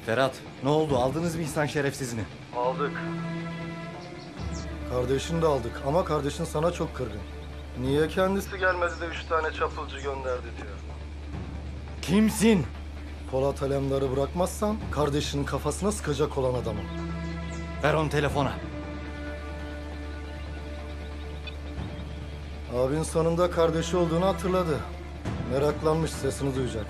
Ferhat, ne oldu? Aldınız mı İhsan şerefsizini? Aldık. Kardeşini de aldık ama kardeşin sana çok kırgın. Niye kendisi gelmedi de 3 tane çapulcu gönderdi diyor. Kimsin? Polat Alemdar'ı bırakmazsan kardeşinin kafasına sıkacak olan adamım. Ver onu telefona. Abin sonunda kardeşi olduğunu hatırladı. Meraklanmış, sesini duyacak.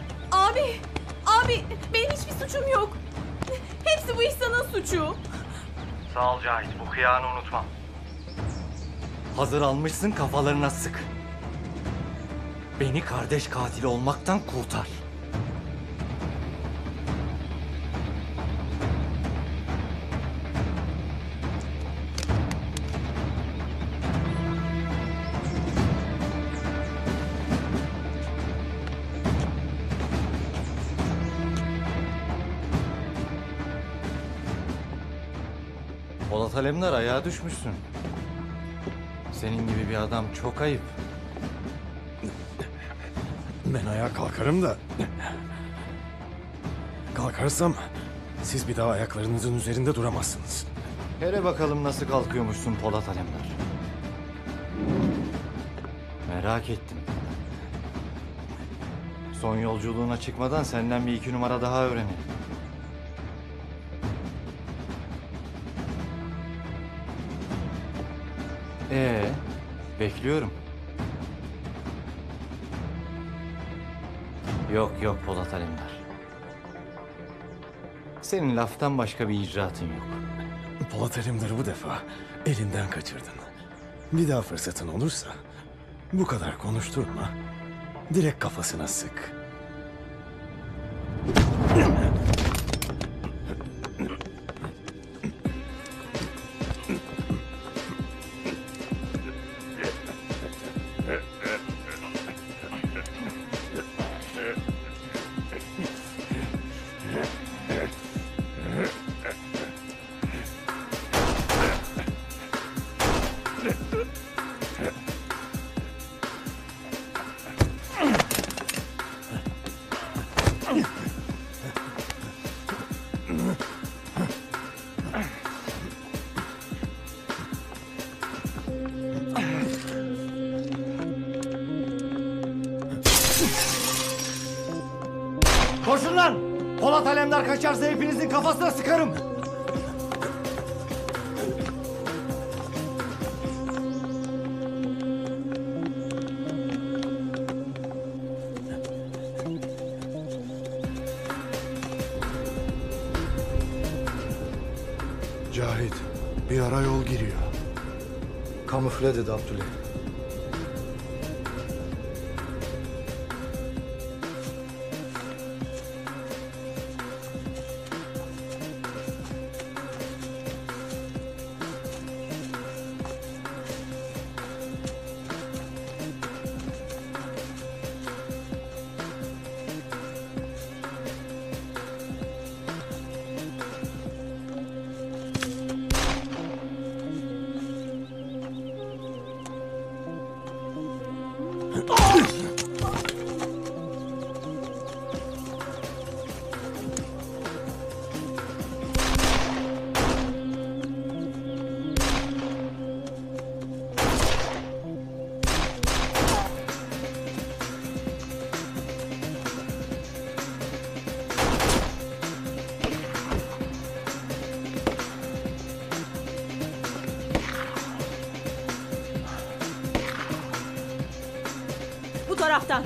Abi benim hiçbir suçum yok. Hepsi bu İhsan'ın suçu. Sağ ol Cahit, bu kıyanı unutmam. Hazır almışsın, kafalarına sık. Beni kardeş katili olmaktan kurtar. Polat Alemdar, ayağa düşmüşsün. Senin gibi bir adam çok ayıp. Ben ayağa kalkarım da... Kalkarsam siz bir daha ayaklarınızın üzerinde duramazsınız. Hele bakalım nasıl kalkıyormuşsun Polat Alemdar. Merak ettim. Son yolculuğuna çıkmadan senden bir iki numara daha öğrenelim. Bekliyorum. Yok Polat Alemdar. Senin laftan başka bir icraatın yok. Polat Alemdar'ı bu defa elinden kaçırdın. Bir daha fırsatın olursa bu kadar konuşturma. Direkt kafasına sık. Koşun lan! Polat Alemdar kaçarsa hepinizin kafasına sıkarım. Cahit, bir ara yol giriyor. Kamufle dedi Abdüley. Bu taraftan.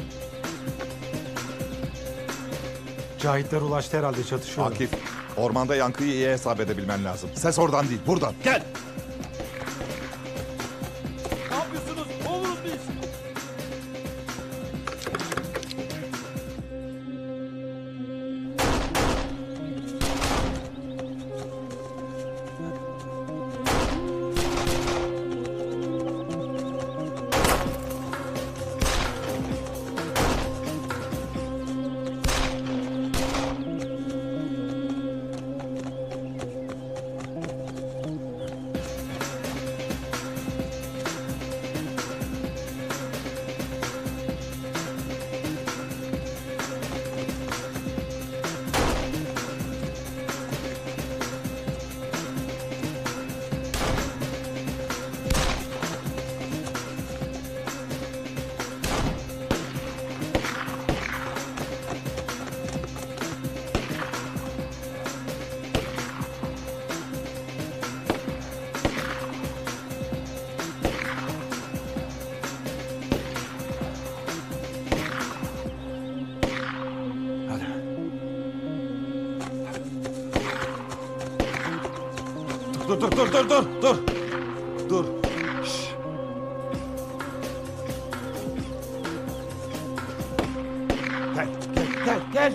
Cahitler ulaştı herhalde, çatışıyor. Akif, ormanda yankıyı iyi hesap edebilmen lazım. Ses oradan değil, buradan. Gel! Ne yapıyorsunuz? Oluruz biz. Dur. Dur. Şşş. Gel.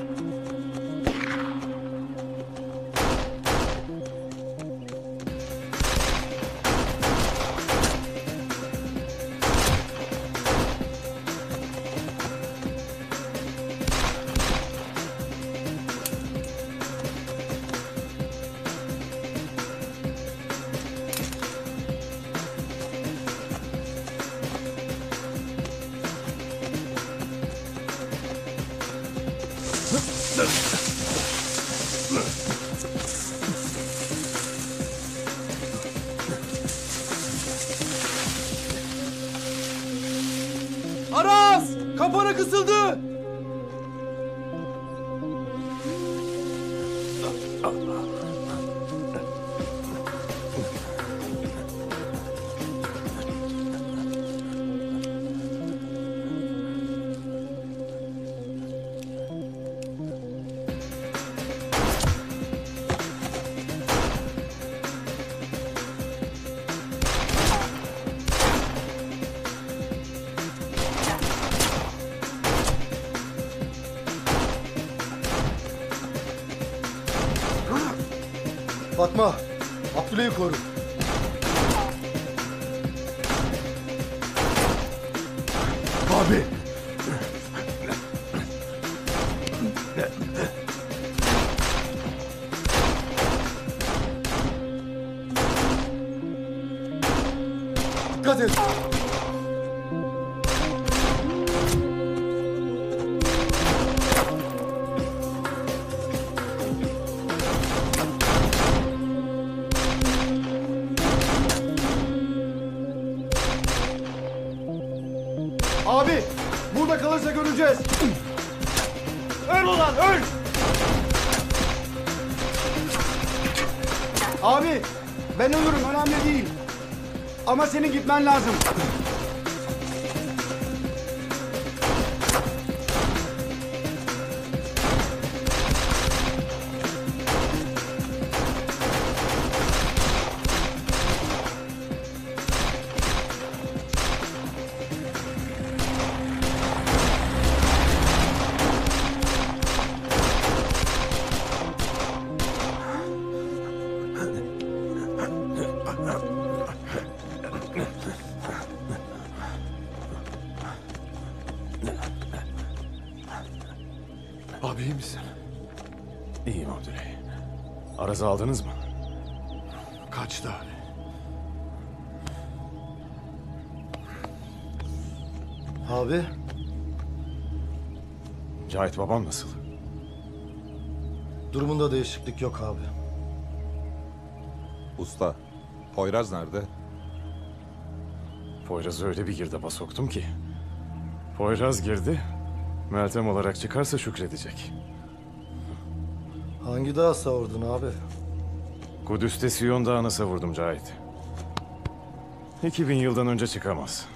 Aras! Kapana kısıldı! Fatma, Abdüley'i koru. Abi. Dikkat et. Abi! Burada kalırsa göreceğiz. Öl ulan öl! Abi! Ben ölürüm önemli değil. Ama senin gitmen lazım. Abi iyi misin? İyiyim Abdüley. Araz'ı aldınız mı? Kaçtı abi. Abi, Cahit babam nasıl? durumunda değişiklik yok abi. Usta. Poyraz nerede? Poyraz'ı öyle bir girdaba soktum ki. Poyraz girdi. Meltem olarak çıkarsa şükredecek. Hangi dağa savurdun abi? Kudüs'te Siyon Dağı'na savurdum Cahit. 2000 yıldan önce çıkamaz.